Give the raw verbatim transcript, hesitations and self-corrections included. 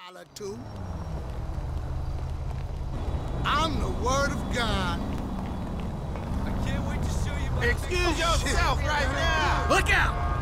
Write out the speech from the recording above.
holler to. I'm the word of God. I can't wait to show you my... Excuse yourself right now! Look out!